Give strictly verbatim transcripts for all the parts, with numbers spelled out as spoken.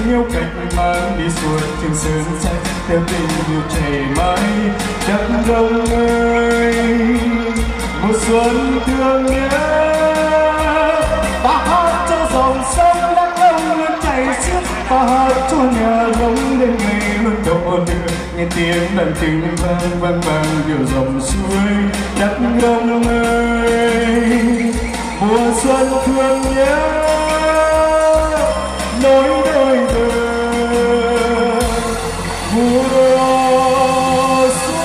yêu cách mang đi suốt trường sơn xanh theo tình yêu chảy mãi đất rồng ơi mùa xuân thương nhớ ta hát cho dòng sông đắk nông luôn chảy xiết ta hát cho nhà giống đến ngày luôn độ đưa nghe tiếng đàn tình vang vang vang điều dòng suối đất rồng ơi mùa xuân thương nhớ nối đôi bờ mùa xuân.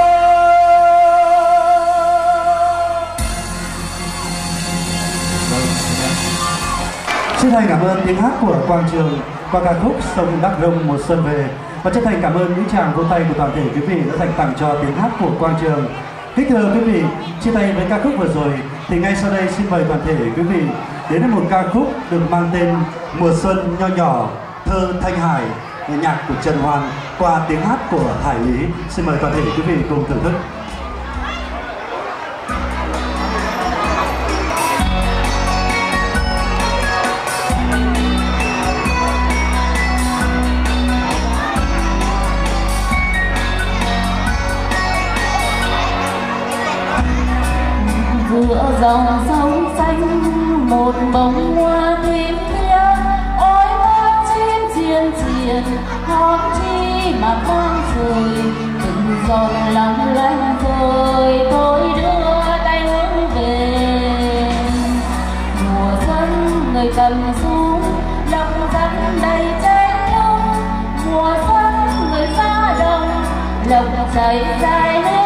Chân thành cảm ơn tiếng hát của Quang Trường qua ca khúc Sông Đắk Rông Mùa Xuân Về, và chân thành cảm ơn những tràng vỗ tay của toàn thể quý vị đã dành tặng cho tiếng hát của Quang Trường. Kính thưa quý vị, chia tay với ca khúc vừa rồi thì ngay sau đây xin mời toàn thể quý vị đến với một ca khúc được mang tên Mùa Xuân Nho Nhỏ, thơ Thanh Hải, nhạc của Trần Hoàn qua tiếng hát của Hải Lý. Xin mời toàn thể quý vị cùng thưởng thức. Giữa dòng sông xanh một bông hoa tím kia, ôi hoa chim chiên chiên hót chi mà vang trời, từng giọt lòng lanh rơi tôi đưa tay hướng về. Mùa xuân người cầm súng lòng rắn đầy trái đông, mùa xuân người xa đồng lòng chảy dài nước.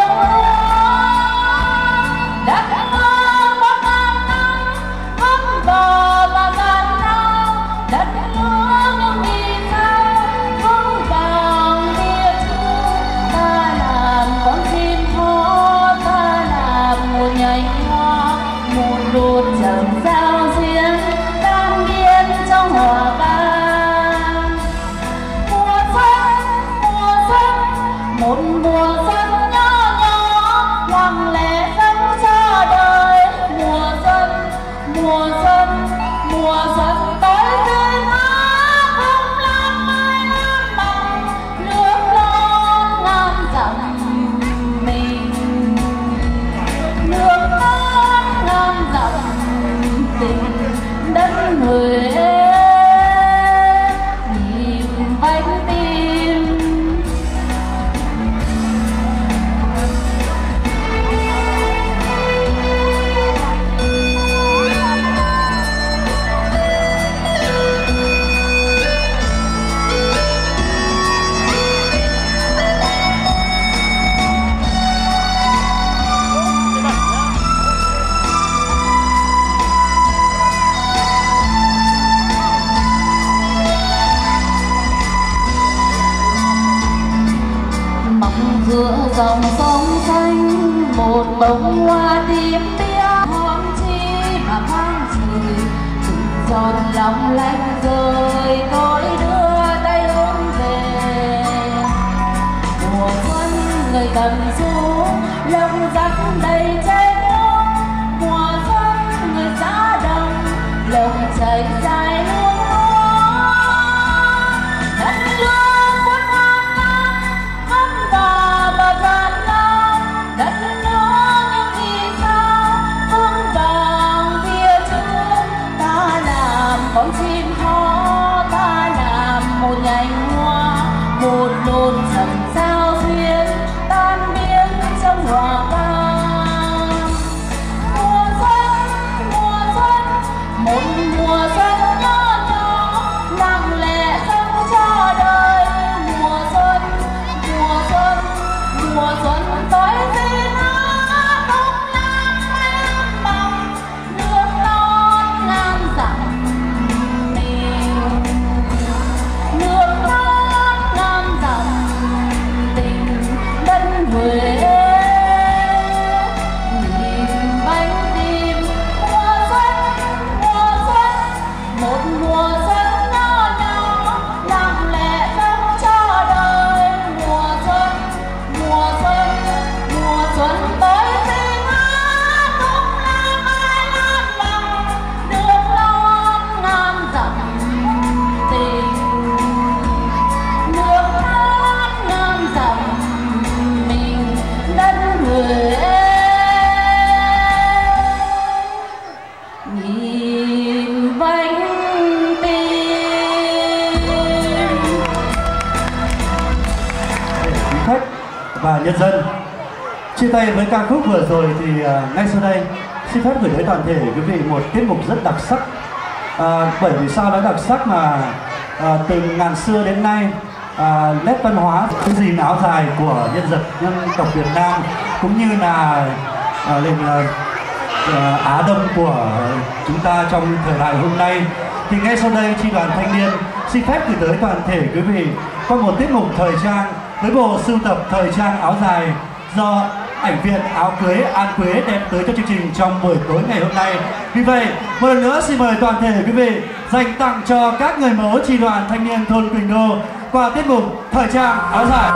và nhân dân. Chia tay với ca khúc vừa rồi thì uh, ngay sau đây xin phép gửi tới toàn thể quý vị một tiết mục rất đặc sắc. À, bởi vì sao nói đặc sắc mà à, từ ngàn xưa đến nay à, nét văn hóa cái gì áo dài của nhân dân dân tộc Việt Nam cũng như là à, lên à, à, Á Đông của chúng ta trong thời đại hôm nay, thì ngay sau đây chi đoàn thanh niên xin phép gửi tới toàn thể quý vị qua một tiết mục thời trang với bộ sưu tập thời trang áo dài do ảnh viện áo cưới An Quế đem tới cho chương trình trong buổi tối ngày hôm nay. Vì vậy, một lần nữa xin mời toàn thể quý vị dành tặng cho các người mẫu chi đoàn thanh niên thôn Quỳnh Đô qua tiết mục thời trang áo dài.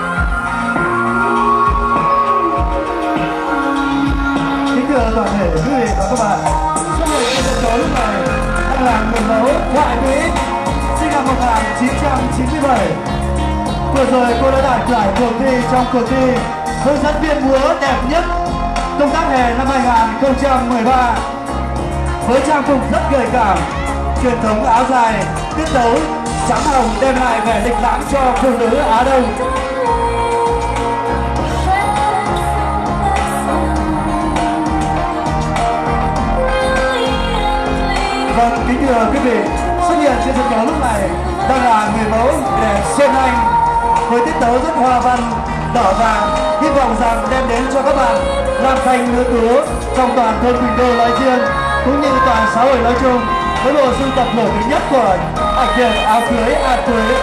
Kính thưa toàn thể quý vị và các bạn, xuất hiện trên sân khấu lúc này đang là người mẫu Thoại Mỹ, sinh năm một nghìn chín trăm chín mươi bảy. Vừa rồi cô đã đạt giải cuộc thi trong cuộc thi hướng dẫn viên múa đẹp nhất công tác hè năm hai nghìn không trăm mười ba với trang phục rất gợi cảm, truyền thống áo dài, tiết tấu trắng hồng đem lại vẻ lịch lãm cho phụ nữ Á Đông. Vâng, kính thưa quý vị, xuất hiện trên sân khấu lúc này đang là người mẫu đẹp Xuân Anh với tiết tấu rất hoa văn đỏ vàng, hy vọng rằng đem đến cho các bạn làm thành nữ tú trong toàn thôn Quỳnh Đô nói riêng cũng như toàn xã hội nói chung với bộ sưu tập nổi tiếng nhất của ảnh viện áo cưới An Quế.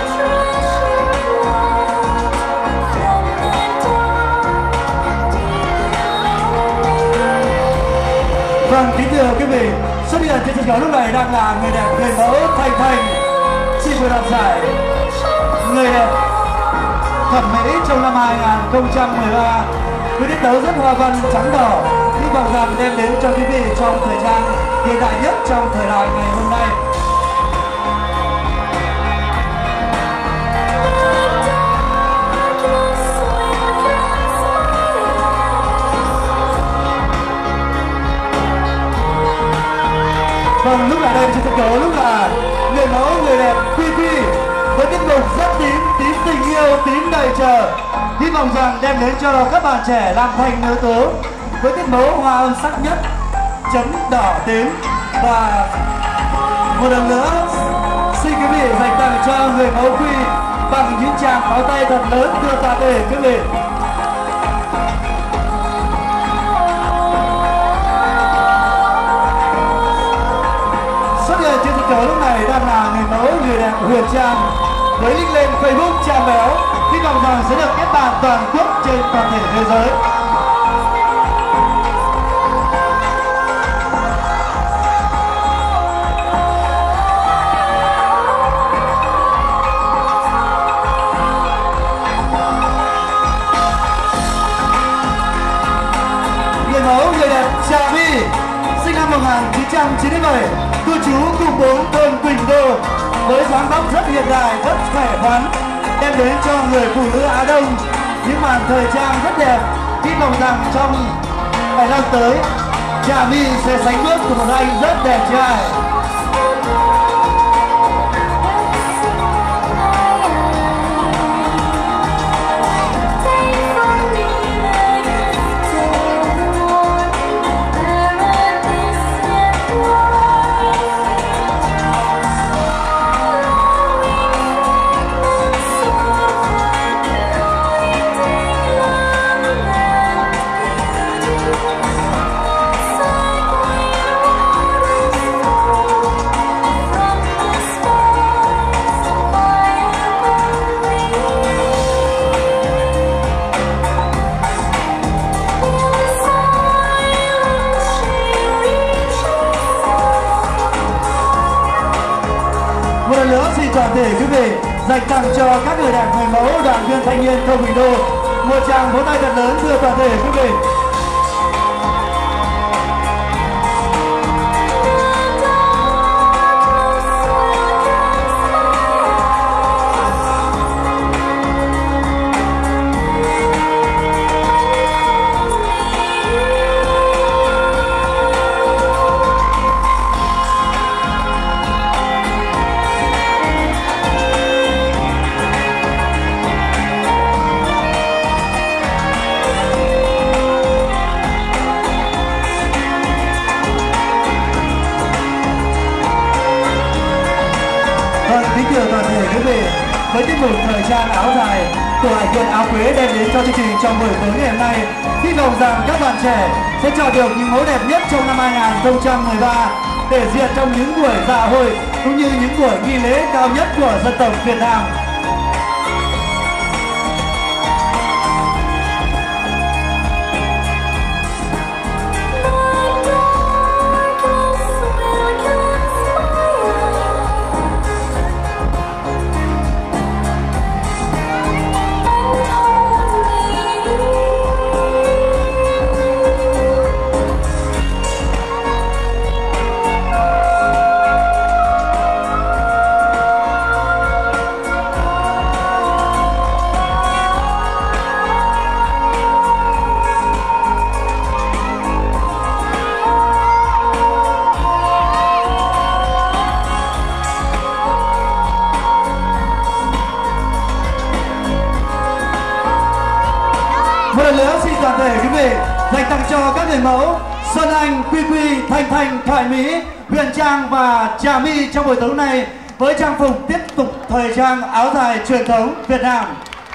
Vâng, kính thưa quý vị, xuất hiện trên sân khấu lúc này đang là người đẹp người mẫu Thanh Thanh, chị vừa đoạt giải người đẹp thẩm mỹ trong năm hai nghìn không trăm mười ba với tiết tấu rất hoa văn trắng đỏ, hy vọng rằng đem đến cho quý vị trong thời trang hiện đại nhất trong thời đại ngày hôm nay. Vâng, lúc này đây trên sân khấu lúc là người mẫu người đẹp Quy Quy với tiết mục rất tím, tím tình yêu, tím đầy chờ, hy vọng rằng đem đến cho các bạn trẻ làm thành nữ tố với tiết mẫu hoa âm sắc nhất chấm đỏ tím. Và một lần nữa xin quý vị dành tặng cho người mẫu Quy bằng những tràng pháo tay thật lớn thưa toàn thể quý vị. Xuất hiện trên sân khấu lúc này đang là người mẫu người đẹp Huyền Trang với link lên Facebook Trang Béo, hy vọng rằng sẽ được kết bạn toàn quốc trên toàn thể thế giới. Người mẫu người đẹp Trà My, sinh năm một nghìn chín trăm chín mươi bảy, cư trú khu bốn thôn Quỳnh Đô với dáng vóc rất hiện đại, rất khỏe khoắn, đem đến cho người phụ nữ Á Đông những màn thời trang rất đẹp. Hy vọng rằng trong vài năm tới, Trà My sẽ sánh bước của một anh rất đẹp trai. Một lần nữa xin toàn thể quý vị dành tặng cho các người đẹp người mẫu đoàn viên thanh niên thôn Quỳnh Đô một tràng vỗ tay thật lớn thưa toàn thể quý vị. kính thưa toàn thể quý vị, với tiết mục thời trang áo dài của Hải quân áo quế đem đến cho chương trình trong buổi tối ngày hôm nay, hy vọng rằng các bạn trẻ sẽ chọn được những mẫu đẹp nhất trong năm hai nghìn không trăm mười ba để diện trong những buổi dạ hội cũng như những buổi nghi lễ cao nhất của dân tộc Việt Nam. Một lần nữa xin toàn thể quý vị dành tặng cho các người mẫu Xuân Anh, Quy Quy, Thanh Thanh, Thoại Mỹ, Huyền Trang và Trà My trong buổi tối này với trang phục tiếp tục thời trang áo dài truyền thống Việt Nam.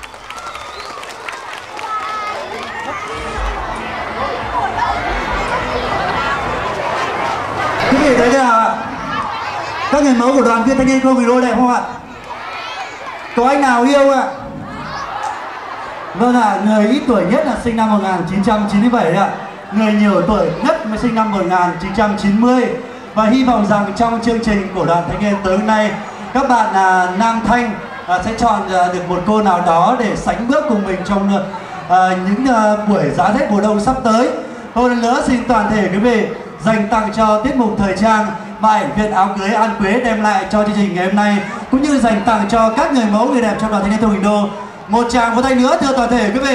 Quý vị thấy thế nào ạ? Các người mẫu của đoàn viên thanh niên không đôi đẹp không ạ? Có anh nào yêu ạ? Vâng ạ, à, người ít tuổi nhất là sinh năm một nghìn chín trăm chín mươi bảy ạ. Người nhiều tuổi nhất mới sinh năm một nghìn chín trăm chín mươi. Và hy vọng rằng trong chương trình của đoàn thanh niên tối hôm nay, các bạn à, nam thanh à, sẽ chọn à, được một cô nào đó để sánh bước cùng mình trong à, những à, buổi giá rét mùa đông sắp tới. Một lần nữa xin toàn thể quý vị dành tặng cho tiết mục thời trang mà ảnh viên áo cưới An Quế đem lại cho chương trình ngày hôm nay, cũng như dành tặng cho các người mẫu người đẹp trong đoàn thanh niên Thông Hình Đô. Một tràng vỗ tay nữa thưa toàn thể quý vị.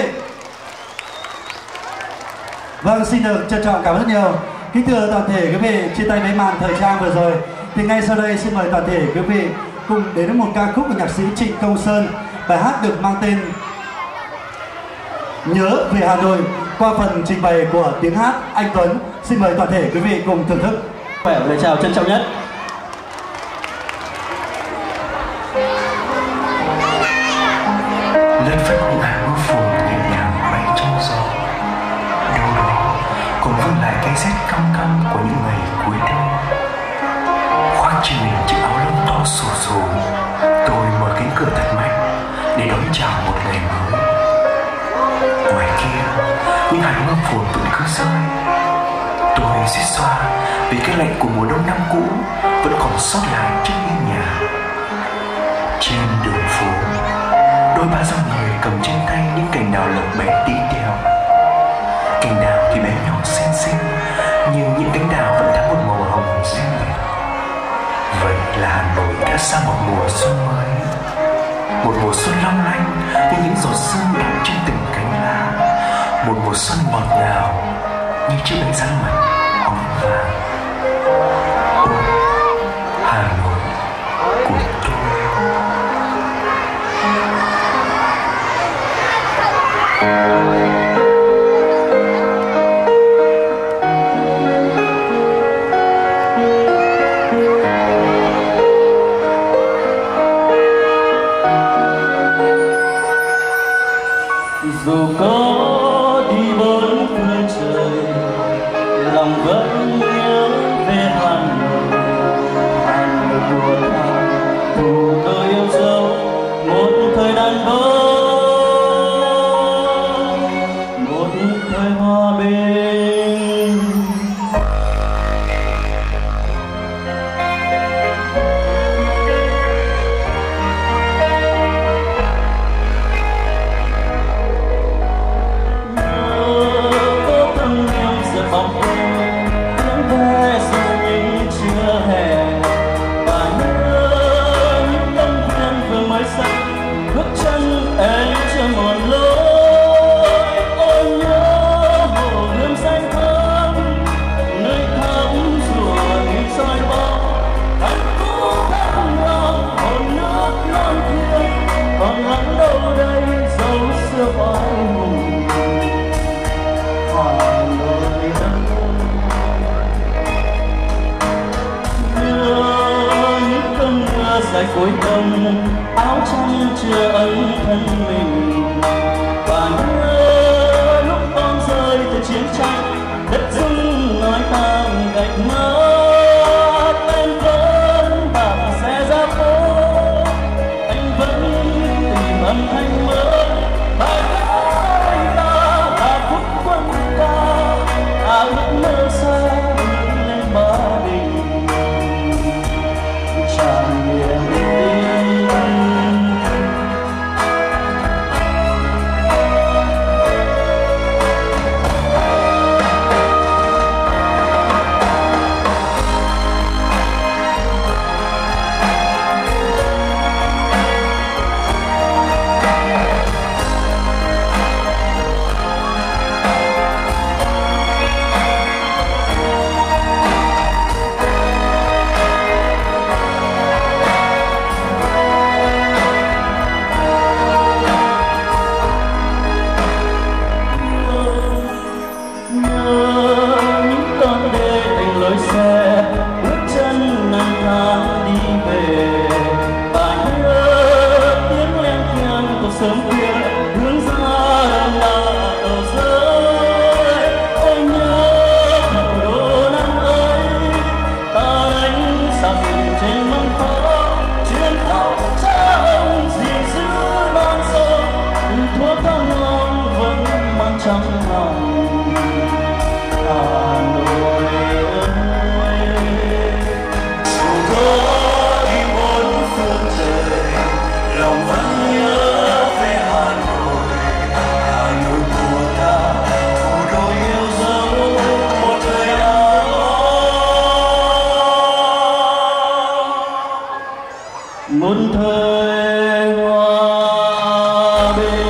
Vâng, xin được trân trọng cảm ơn rất nhiều. Kính thưa toàn thể quý vị, chia tay với màn thời trang vừa rồi thì ngay sau đây xin mời toàn thể quý vị cùng đến với một ca khúc của nhạc sĩ Trịnh Công Sơn. Bài hát được mang tên Nhớ Về Hà Nội qua phần trình bày của tiếng hát Anh Tuấn. Xin mời toàn thể quý vị cùng thưởng thức. Khỏe và lời chào trân trọng nhất. Lên phất những hạt mưa phùn nhẹ nhàng bay trong gió, đâu đó còn vương lại cái rét căm căm của những ngày cuối đông. Khoác trên mình chiếc áo lông to xù xù, tôi mở cánh cửa thật mạnh để đón chào một ngày mới. Ngoài kia những hạt mưa phùn vẫn cứ rơi, tôi suýt xoa vì cái lạnh của mùa đông năm cũ vẫn còn sót lại trước hiên nhà. Trên đường phố, đôi ba dòng người cầm trên tay những cành đào lộc bé tí teo. Cành đào thì bé nhỏ xinh xinh, nhưng những cánh đào vẫn thắm một màu hồng riêng biệt. Vậy là Hà Nội đã sang một mùa xuân mới, một mùa xuân long lanh như những giọt sương đọng trên từng cánh lá, một mùa xuân ngọt ngào như chiếc bánh rán mật óng vàng. Ôi, Hà Nội của tôi. Dù có đi bốn phương trời, lòng vẫn nhớ chưa ấm thân mình. Và nhớ lúc bom rơi từ chiến tranh, đất rung nói tạm gạch mất. Em vẫn bạc xe ra phố, anh vẫn tìm âm thanh mới. Bài hát anh ta là khúc quân ca, à ước mơ xa hướng lên Ba Đình tràn niềm tin. Sớm khuya hướng ra đồng là đầu rơi. Ôi nhớ thủ đô năm ấy, ta đánh sập trên mâm phố, truyền thống cha ông gìn giữ non sông. Thuốc thang ngon vẫn mang trong lòng Hà Nội ơi. Dù có đi bốn phương trời, lòng vẫn nhớ một thời hòa bình.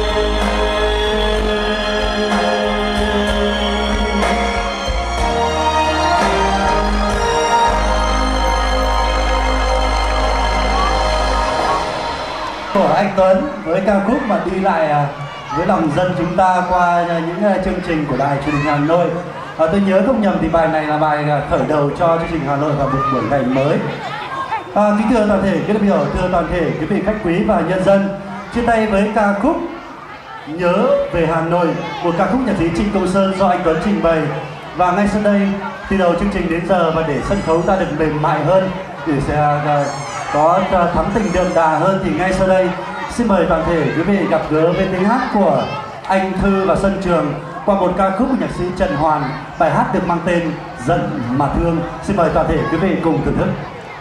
Của anh Tuấn với ca khúc mà đi lại với lòng dân chúng ta qua những chương trình của Đài Truyền hình Hà Nội. À, tôi nhớ không nhầm thì bài này là bài khởi đầu cho chương trình Hà Nội vào một buổi ngày mới. À, kính thưa toàn thể quý đại biểu, thưa toàn thể quý vị khách quý và nhân dân, chia tay với ca khúc Nhớ về Hà Nội, một ca khúc nhạc sĩ Trịnh Công Sơn do anh Tuấn trình bày. Và ngay sau đây, từ đầu chương trình đến giờ, và để sân khấu ta được mềm mại hơn, để sẽ uh, có uh, thắm tình đượm đà hơn, thì ngay sau đây xin mời toàn thể quý vị gặp gỡ với tiếng hát của anh Thư và Xuân Trường qua một ca khúc của nhạc sĩ Trần Hoàn, bài hát được mang tên Giận Mà Thương. Xin mời toàn thể quý vị cùng thưởng thức.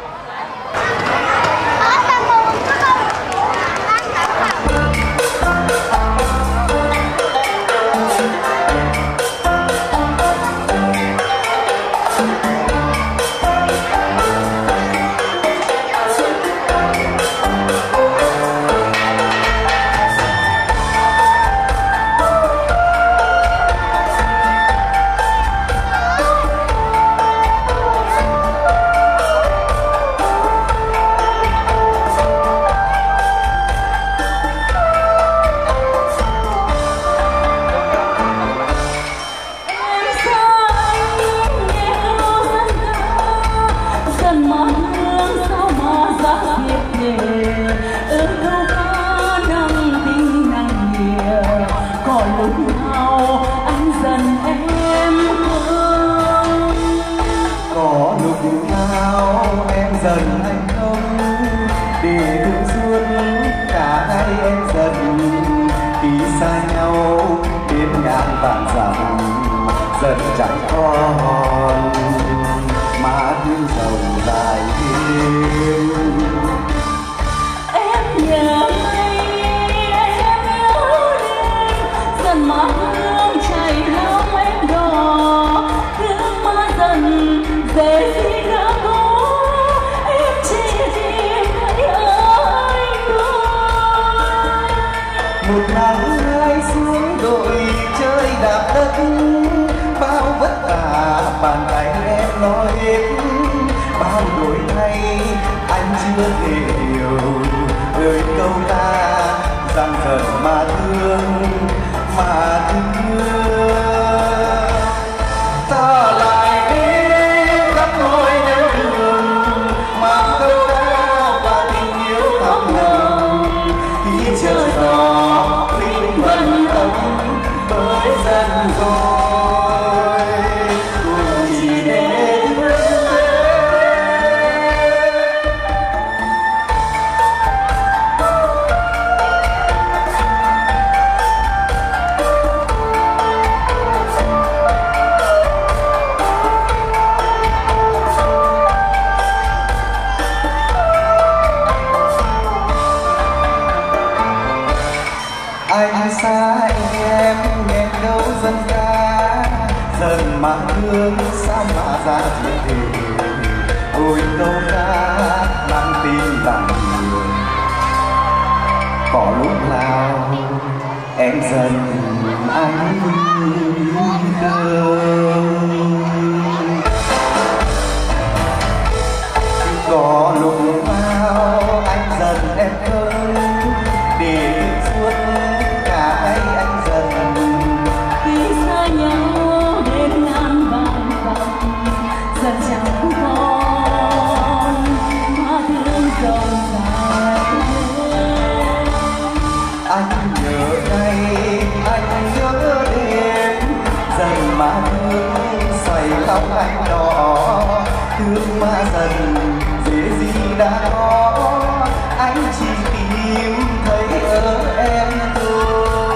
Dần anh không để thương suốt cả hai em dần khi xa nhau đến ngàn vạn dặm dần chẳng còn mà thương sầu dài thêm. Em nhớ anh, em nhớ đêm dần má hương chảy lòng em đỏ, thương má dần về khi đã có. Một nắng hai xuống đội chơi đạp đất, bao vất vả bàn tay em lo hết, bao đổi thay anh chưa thể hiểu lời câu ta rằng giận mà thương mà thương. Ta lại đi khắp nơi nẻo đường mang câu ca và tình yêu thầm lặng, khi dần mà thương sao mà ra chuyện thì ôi câu ca mang tin rằng có lúc nào em dần anh thương, có lúc nào anh dần em thương để suốt cả hai anh dần khi xa nhau đến ngàn vạn vòng dần chẳng còn mà thương rộn ràng. Anh nhớ ngày anh nhớ đêm dần mà thương xoay lòng anh đỏ thương mà dần dễ gì đã có anh chỉ tìm thấy ở em thôi.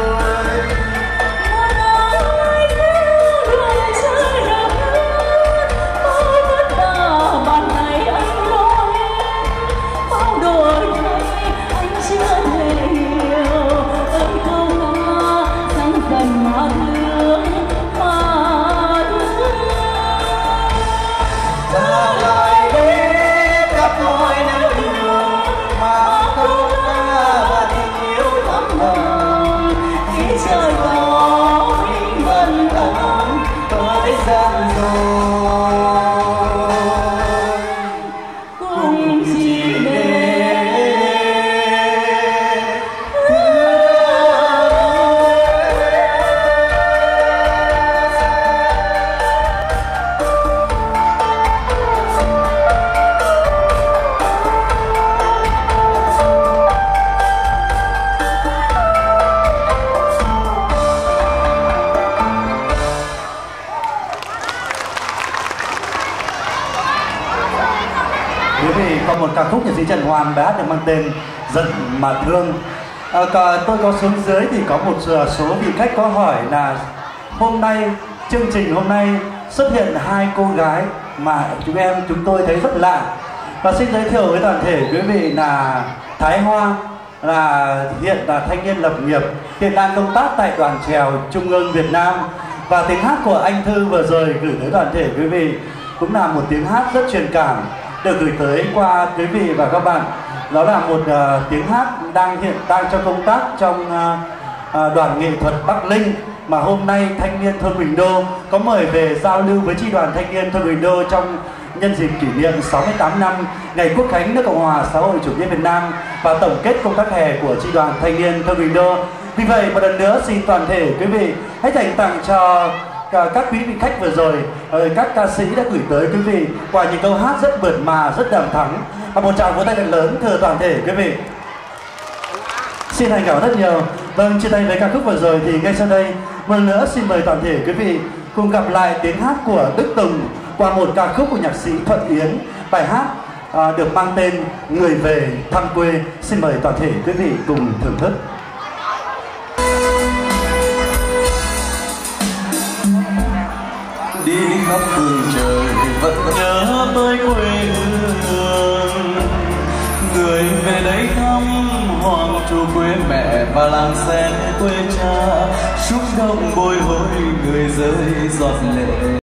Một ca khúc nhạc sĩ Trần Hoàn đã được mang tên Giận Mà Thương. À, tôi có xuống dưới thì có một số vị khách có hỏi là hôm nay chương trình hôm nay xuất hiện hai cô gái mà chúng em chúng tôi thấy rất lạ, và xin giới thiệu với toàn thể quý vị là Thái Hoa, là hiện là thanh niên lập nghiệp, hiện đang công tác tại đoàn chèo Trung ương Việt Nam, và tiếng hát của anh Thư vừa rồi gửi tới toàn thể quý vị cũng là một tiếng hát rất truyền cảm được gửi tới qua quý vị và các bạn. Đó là một uh, tiếng hát đang hiện đang cho công tác trong uh, uh, đoàn nghệ thuật Bắc Linh, mà hôm nay thanh niên thôn Huỳnh Đô có mời về giao lưu với chi đoàn thanh niên thôn Huỳnh Đô trong nhân dịp kỷ niệm sáu mươi tám năm ngày Quốc khánh nước Cộng hòa xã hội chủ nghĩa Việt Nam và tổng kết công tác hè của chi đoàn thanh niên thôn Huỳnh Đô. Vì vậy một lần nữa xin toàn thể quý vị hãy dành tặng cho các quý vị khách vừa rồi, các ca sĩ đã gửi tới quý vị qua những câu hát rất mượt mà, rất đầm thắm, và một tràng vỗ tay thật lớn thừa toàn thể quý vị. Xin thành cảm ơn rất nhiều. Vâng, chia tay với ca khúc vừa rồi thì ngay sau đây một lần nữa xin mời toàn thể quý vị cùng gặp lại tiếng hát của Đức Tùng qua một ca khúc của nhạc sĩ Thuận Yến, bài hát à, được mang tên Người Về Thăm Quê. Xin mời toàn thể quý vị cùng thưởng thức. Đi khắp phương trời vẫn nhớ tới quê hương, người về đây thăm hoàng chu quê mẹ và làng sen quê cha, xúc động bồi hồi người rơi giọt lệ.